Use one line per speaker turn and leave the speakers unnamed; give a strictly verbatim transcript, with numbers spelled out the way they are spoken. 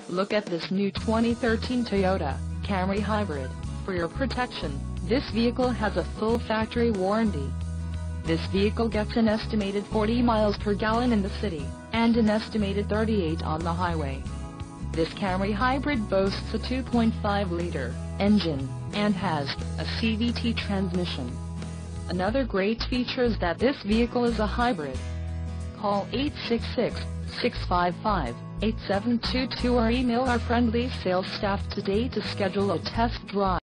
Look at this new twenty thirteen Toyota Camry Hybrid. For your protection, this vehicle has a full factory warranty. This vehicle gets an estimated forty miles per gallon in the city, and an estimated thirty-eight on the highway. This Camry Hybrid boasts a two point five liter engine, and has a C V T transmission. Another great feature is that this vehicle is a hybrid. Call eight six six, six five five, eight seven two two or email our friendly sales staff today to schedule a test drive.